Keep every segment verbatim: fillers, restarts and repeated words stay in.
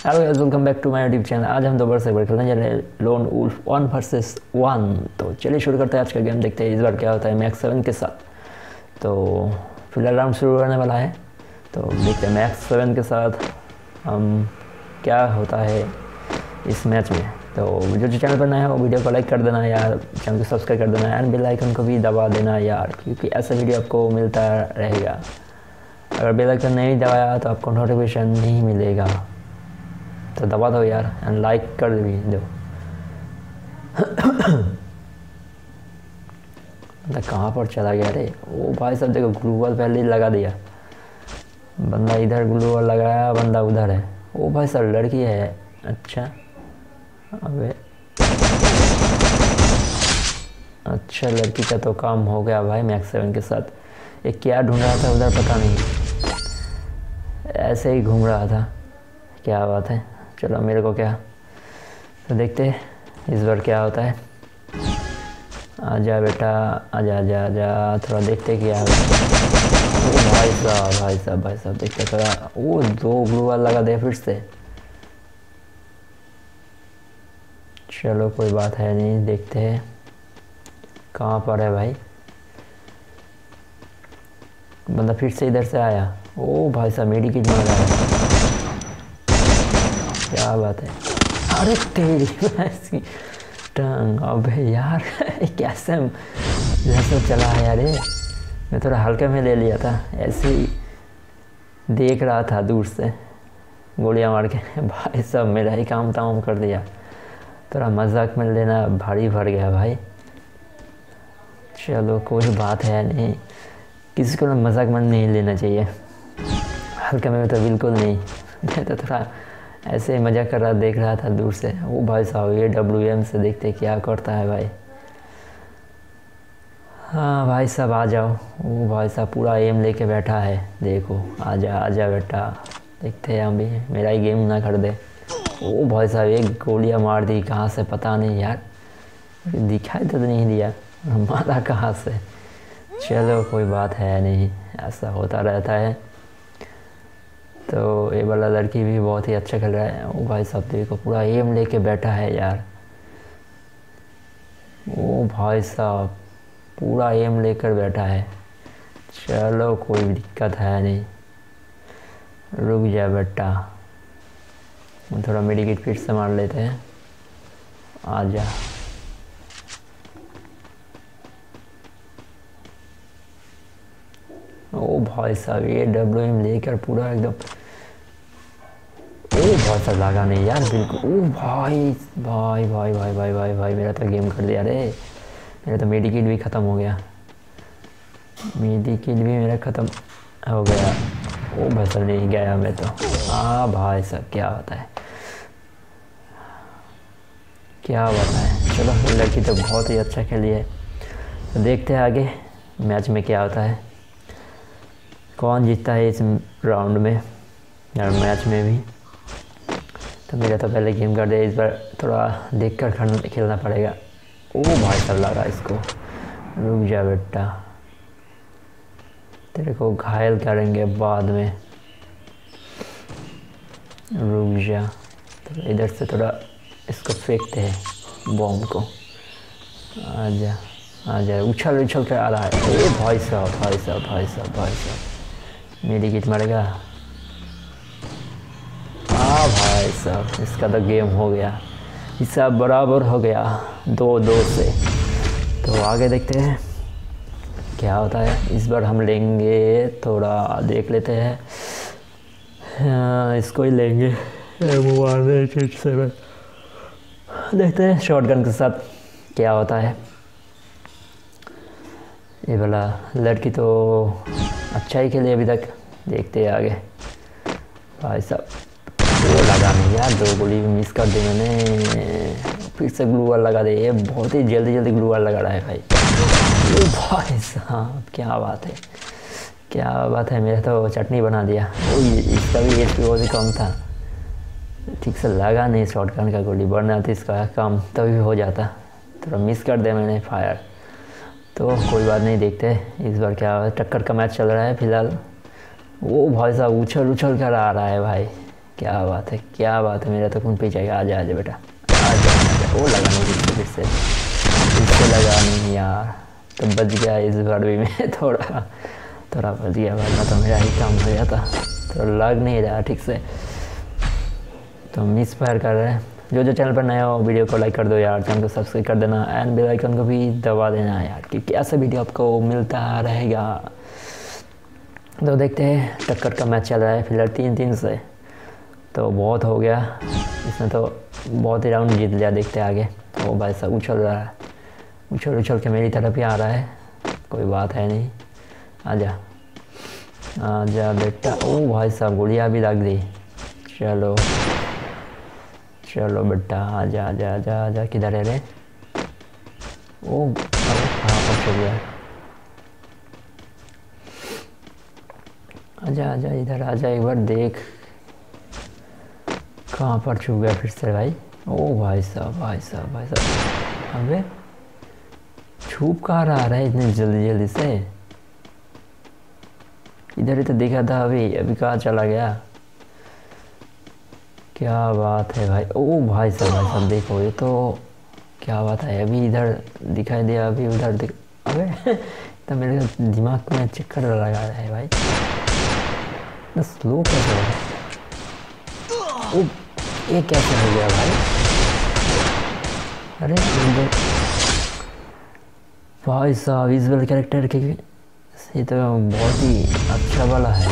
Hello guys, welcome back to my YouTube channel. आज हम दोबारा से एक बार खेलने जा रहे हैं lone wolf one versus one. तो चलिए शुरू करते हैं आज का गेम। देखते हैं इस बार क्या होता है मैक्स सेवन के साथ। तो फिलहाल राउंड शुरू होने वाला है, तो देखते हैं मैक्स सेवन के साथ हम क्या होता है इस मैच में। तो जो जो चैनल पर नया है वो वीडियो को लाइक कर देना यार, चैनल को सब्सक्राइब कर देना एंड बेल आइकन को भी दबा देना यार, क्योंकि ऐसा वीडियो आपको मिलता रहेगा। अगर बेल आइकन नहीं दबाया तो आपको नोटिफिकेशन नहीं मिलेगा, तो दबा दो यार एंड लाइक कर भी दो। मतलब कहाँ पर चला गया रे? ओ भाई साहब देखो, ग्लू वॉल पहले ही लगा दिया। बंदा इधर ग्लू वॉल लगाया, बंदा उधर है। ओ भाई साहब लड़की है। अच्छा अबे अच्छा, लड़की का तो काम हो गया भाई मैक्स सेवन के साथ। एक क्या ढूंढ रहा था उधर पता नहीं, ऐसे ही घूम रहा था। क्या बात है, चलो मेरे को क्या, तो देखते हैं इस बार क्या होता है। आजा बेटा, आजा आजा आजा, थोड़ा देखते क्या है। ओ भाई साहब भाई साहब भाई साहब देखते थोड़ा। वो दो ग्लू वाल लगा दे फिर से। चलो कोई बात है नहीं, देखते हैं कहाँ पर है भाई। बंदा फिर से इधर से आया। ओ भाई साहब मेडी किट मार रहा है। क्या बात है। अरे तेरी ऐसी टंग, अबे यार कैसे जैसे चला है यार। मैं थोड़ा हल्के में ले लिया था, ऐसे ही देख रहा था दूर से गोलियां मार के। भाई साहब मेरा ही काम तमाम कर दिया। थोड़ा मजाक में लेना भारी भर गया भाई। चलो कोई बात है नहीं, किसी को ना मजाक में नहीं लेना चाहिए, हल्के में तो बिल्कुल नहीं। मैं तो थोड़ा ऐसे ही मज़ा कर रहा, देख रहा था दूर से। वो भाई साहब ये डब्ल्यू एम से देखते क्या करता है भाई। हाँ भाई साहब आ जाओ। वो भाई साहब पूरा एम लेके बैठा है, देखो आजा आजा बेटा। देखते हैं हम भी, मेरा ही गेम ना कर दे। ओ भाई साहब एक गोलियां मार दी, कहाँ से पता नहीं यार, दिखाई तो नहीं दिया मारा कहाँ से। चलो कोई बात है नहीं, ऐसा होता रहता है। तो ये वाला लड़की भी बहुत ही अच्छा खेल रहा है। ओ भाई साहब देखो पूरा एम लेके बैठा है यार। ओ भाई साहब पूरा एम लेकर बैठा है। चलो कोई दिक्कत है नहीं, रुक जा बेटा। थोड़ा मेडिकेट फिर से मार लेते हैं। आ जा। ओ भाई साहब ये डब्ल्यू एम लेकर पूरा एकदम। ओ भाई साहब लगा नहीं यार बिल्कुल। ओ भाई भाई भाई भाई भाई भाई भाई मेरा तो गेम कर दिया रे। मेरा तो मेडिकेट भी ख़त्म हो गया, मेडिकेट भी मेरा ख़त्म हो गया। ओ भाई साहब नहीं गया मैं तो। हाँ भाई साहब क्या होता है, क्या बताएं। चलो लड़की तो बहुत ही अच्छा खेली है। तो देखते हैं आगे मैच में क्या होता है, कौन जीतता है इस राउंड में या मैच में भी। तो मेरा तो पहले गेम कर दिया, इस बार थोड़ा देख कर खेलना पड़ेगा। ओ भाई साहब लगा इसको। रुक जा बेटा, तेरे को घायल करेंगे बाद में, रुक जा। तो इधर से थोड़ा इसको फेंकते हैं बॉम्ब को। आजा आजा, उछल उछल कर आ रहा है। ओ भाई साहब भाई साहब भाई साहब भाई साहब मेरी किट मारेगा। हाँ भाई साहब इसका तो गेम हो गया, हिसाब बराबर हो गया दो दो से। तो आगे देखते हैं क्या होता है। इस बार हम लेंगे, थोड़ा देख लेते हैं। हाँ, इसको ही लेंगे से। देखते हैं शॉटगन के साथ क्या होता है। ये वाला लड़की तो अच्छा ही खेली अभी तक, देखते हैं आगे। भाई साहब वो लगा नहीं यार, दो गोली मिस कर दी मैंने। फिर से ग्लू वाल लगा दे, ये बहुत ही जल्दी जल्दी ग्लू वाल लगा रहा है भाई। ओ भाई साहब क्या बात है, क्या बात है। मेरा तो चटनी बना दिया। ओ इसका भी एच पी बहुत ही कम था, ठीक से लगा नहीं शॉटगन का गोली। बढ़ना था इसका काम तभी हो जाता, थोड़ा मिस कर दिया मैंने फायर। तो कोई बात नहीं, देखते इस बार क्या टक्कर का मैच चल रहा है फिलहाल। वो भाई साहब उछल उछल कर आ रहा है भाई, क्या बात है, क्या बात है, मेरा तो खून पी जाएगा। आ जा आ जा बेटा, आ जा आ जा। वो लगा नहीं फिर से फिर से फिर से लगा नहीं यार, तो बच गया इस बार भी मैं थोड़ा थोड़ा बच गया, वरना तो मेरा ही काम हो गया था। तो लग नहीं रहा ठीक से, तो मिस फायर कर रहे हैं। जो जो चैनल पर नया हो वीडियो को लाइक कर दो यार, चैनल को सब्सक्राइब कर देना एंड बेल आइकन को भी दबा देना यार, क्योंकि ऐसा वीडियो आपको मिलता रहेगा। तो देखते हैं, टक्कर का मैच चल रहा है फिलहाल तीन तीन से, तो बहुत हो गया इसमें, तो बहुत ही राउंड जीत लिया। देखते हैं आगे। तो भाई साहब उछल रहा है, उछल उछल के मेरी तरफ ही आ रहा है, कोई बात है नहीं। आजा आजा बेटा। ओ भाई साहब गोलियाँ भी लग दी। चलो चलो बेटा, आजा आजा आजा आजा। किधर है रे? ओ अरे कहाँ पर चल गया? आजा आजा इधर आजा, एक बार देख कहाँ पर छुप गया फिर से भाई। ओ भाई साहब भाई साहब भाई साहब, अबे छुप कहाँ रहा है इतनी जल्दी जल्दी से? इधर ही तो दिखा था अभी, अभी कहाँ चला गया? क्या बात है भाई। ओ भाई साहब भाई साहब देखो, ये तो क्या बात है, अभी इधर दिखाई दिया, अभी उधर दिख। अबे तो मेरे दिमाग में चक्कर लगा रहा है भाई, इतना स्लो कैसे हो? ओ ये कैसे हो गया भाई? अरे भाई साहब इस वाले कैरेक्टर के ये तो बहुत ही अच्छा वाला है,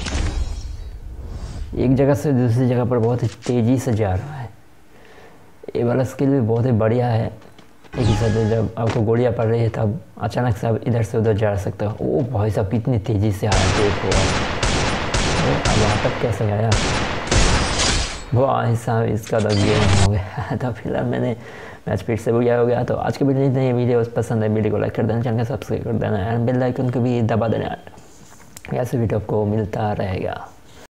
एक जगह से दूसरी जगह पर बहुत ही तेज़ी से जा रहा है। ये वाला स्किल भी बहुत ही बढ़िया है। एक ही साथ जब आपको गोलियाँ पड़ रही है तब अचानक से आप इधर से उधर जा सकते हो। ओ भाई साहब इतनी तेज़ी से आया, देखो अब अटक कैसे गया भाई साहब, इसका तो गेम हो गया। तो फिलहाल मैंने मैच फिर से बुझा हो गया। तो आज के वीडियो इतने ही, वीडियो पसंद है वीडियो को लाइक कर देना, चैनल को सब्सक्राइब कर देना एंड बेल आइकन को भी दबा देना, ऐसे वीडियो आपको मिलता रहेगा।